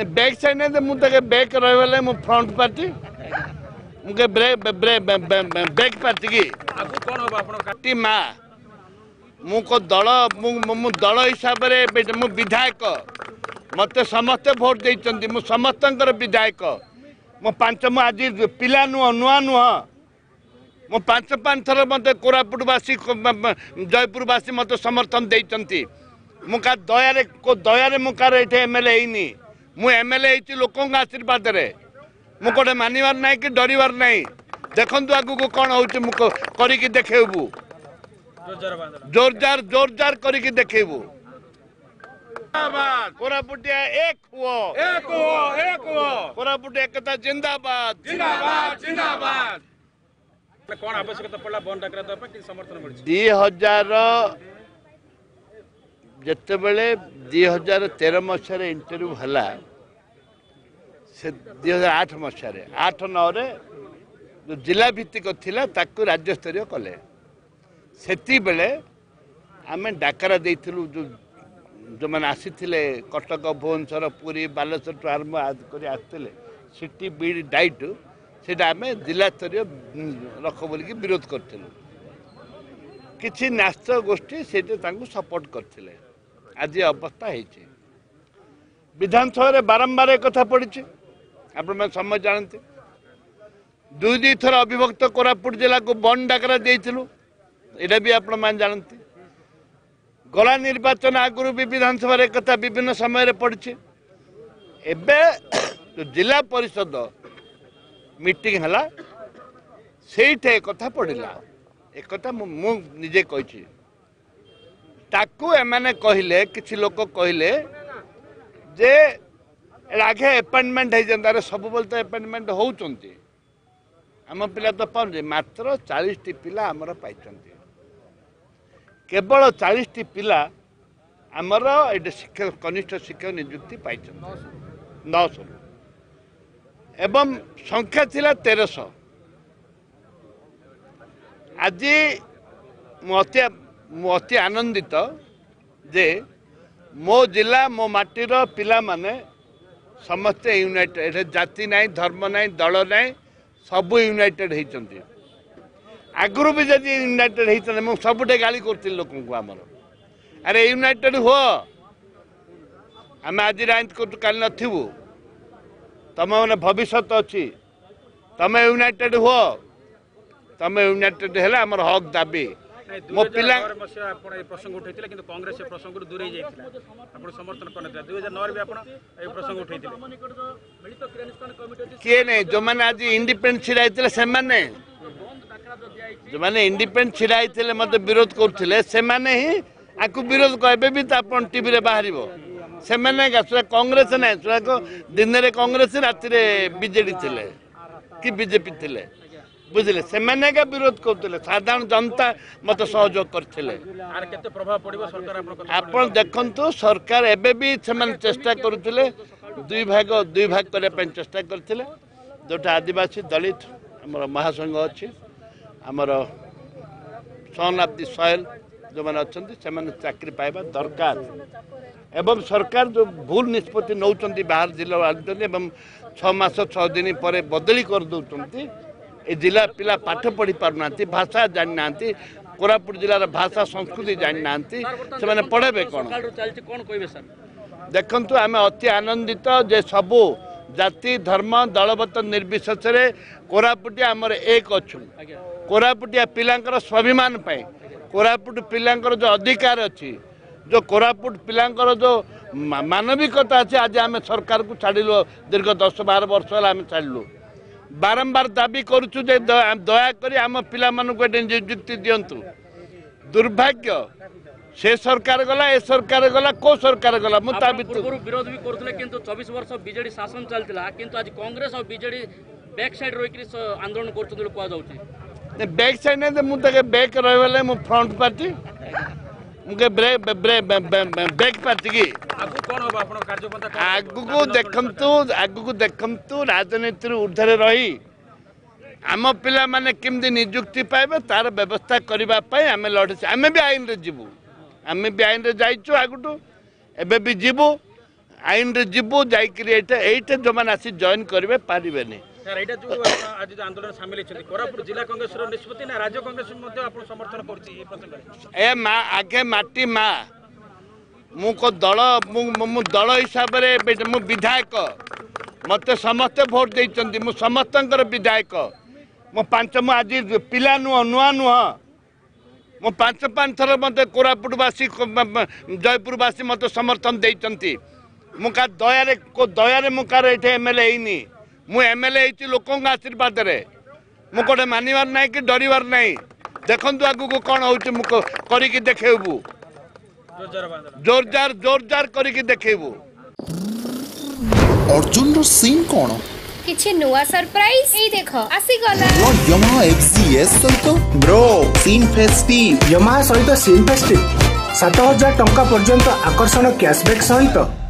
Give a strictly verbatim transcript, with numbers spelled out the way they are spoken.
back side नहीं मुझे back रही मु फ्रंट पार्टी मुझे बैक पार्टी की पार्टी माँ मु को दल मु दल हिसाब से मु विधायक मत समस्ते भोट देते मु समस्त विधायक मो पांच मु आज पिला नुह नुआ नुह मो पांच पांच थर मत कोरापुटवासी जयपुरवासी मत समर्थन देती मु का दया को दया मु कार ये एमएलए होनी मु एमएलए लोक आशीर्वाद रे मु कोटे मानवार ना कि डरबार ना देखु आगू को कौन हो करी देखेबू जोरदार जोरदार करी देखेबू कोरापुटिया एक हुओ एक हुओ एक हुओ कोरापुट एकता जिंदाबाद जिंदाबाद जिंदाबाद कौन आवश्यकता पड़ा बन डाकरा कि समर्थन मिल दो हजार जिते बड़े दो हजार तेरह मसीह इंटरव्यू हला से दो हजार आठ मसीह आठ नौ जो जिला भित्तिक थिला ताकू राज्य स्तरीय कले सेती बेले आमे डाकरा देइथिलु जो जो मैंने आसी कटक भुवनेश्वर पुरी बालेश्वर टू आरंभ कर आसते सिटी बीड डाइट से जिला स्तरीय रख बोलिकी विरोध करूँ किसी न्यास गोष्ठी से सपोर्ट करते आज अवस्था है विधानसभा बारंबार एक कथा पड़ी आप समय जानते दुई दुई थर अविभक्त कोरापुट जिला को बंद डाकरा देइथिलु एटा भी आप जानते गला निर्वाचन आगुरी भी विधानसभा एक कथा विभिन्न समय पड़ी एबे जो जिला परिषद मीटिंग हला सेठे एक कथा पड़िला एक कथा मु निजे कही ताकू एमाने कहले किछि लोक कहले जे आगे अपॉइंटमेंट है जंदारे सब बोल तो अपॉइंटमेंट होउचंती आम पिला तो पाउन मात्र चालीस टी पिला हमर पाइचंती केवल चालीस टी पिला आमर ये शिक्षक कनिष्ठ शिक्षक नियुक्ति पाई नौश एवं संख्या थिला तेरश आज अति अति आनंदित जे मो जिला मो माटीर पिला माने समस्ते यूनाइटेड जाति नाई धर्म नाई दल नाई सब यूनाइटेड होती आगुरी भी जब यूनाइटेड होते मुझे सबुटे गाली करी लोक आमर अरे यूनाइटेड हो आम आज राजनीति काल नथु तुम मैंने भविष्य अच्छी तुम यूनाइटेड हो तुम यूनाइटेड है आमर हक दाबी मो पिला प्रसंग उठे कांग्रेस प्रसंग दूर समर्थन करते दुई हजार नौ भी प्रसंग उठे किए नहीं जो मैंने आज इंडिपेंडेंट छिड़ा से जो मैंने इंडिपेंडेंट छिड़ा होते मत विरोध करते से ही आपको विरोध करे भी तो आप टीवी बाहर से कांग्रेस ना दिन में कांग्रेस राति बीजेडी थे कि बीजेपी थे बुझे से विरोध करते साधारण जनता मत सहयोग करते आप देखु सरकार एबे भी चेष्टा करुले दुई भाग दुई भाग करने चेष्टा करते जोटा आदिवासी दलित आमर महासंघ अच्छी आमर सन ऑफ द सॉइल जो मैंने अच्छा से चाकरी पाइबा दरकार एवं सरकार जो भूल निष्पत्ति नौ बाहर जिला एवं छस छः दिन पर बदली कर दौरान ये जिला पिला पाठ पढ़ी पारना भाषा जानी ना कोरापुट जिलार भाषा संस्कृति जानी ना से पढ़े कौन देखु आम अति आनंदित जे सबू जाति धर्म दलबत निर्विशेष कोरापुटिया आमर एक अच्छु कोरापुटिया पिलांकर स्वाभिमान पाए कोरापुट पिलांकर जो अधिकार अच्छी जो कोरापुट पिलांकर जो मानविकता अच्छी आज आम सरकार को छाड़लु दीर्घ दस बार वर्ष है आम छाड़लु बारंबार दाबी करुचु जे दयाकोरी आम पिला मानक नियुक्ति दिंतु दुर्भाग्य से सरकार गला ए सरकार गला को सरकार गला मुता विरोध भी करथले किंतु चौबीस वर्ष बीजेडी शासन चलतिला किंतु आज कांग्रेस और बीजेडी बैक साइड रोइकरी आंदोलन करथले को जाउची बैक साइड ने मुते बैक रहले मु फ्रंट पार्टी मुके ब्रेक बैक पार्टी की आगु कोन हो आपण कार्यपंथा आगु को देखंतु आगु को देखंतु राजनीति ऊर्ध्वे रही आम पिला माने केमदी नियुक्ति पाइबे तार व्यवस्था करबा पई आमे लढे आमे भी आईन रे जीवु आमे भी आईन रे जाइछु आगुटू एबे भी जीवु आईन रे जीवु जाइए जो मैंने आसी जॉइन करेंगे पारे सर एटा जो आज जो आंदोलन शामिल होती कोरापुट जिला कांग्रेस निष्पत्ति ना राज्य कांग्रेस समर्थन कर ए मा आगे माटी मा मु को दल मु दल हिसाब से मु विधायक मत समस्ते भोट देइचंती मु समस्तंकर विधायक मो पांच मु आज पिला नुह नुआ नुह मो पांच पांच थर मत कोरापुटवासी जयपुरवासी मत समर्थन देइचंती मु का दया को दया मु कार एठे एमएलए हेनी मु एमएलए लोकों आशीर्वाद रे मु कोटे मानिवार नहीं कि डरिवार नहीं देखंतु आगु को कौन होउछ मु करिकि देखेबू जोरदार जोरदार करिकि देखेबू अर्जुन रो सीन कोन किछि नुवा सरप्राइज एई देखो आसी गला वो Yamaha F Z S सहित ब्रो सीन फेस्टिव Yamaha सहित सीन फेस्टिव सात हजार टंका पर्यंत आकर्षण कैशबैक सहित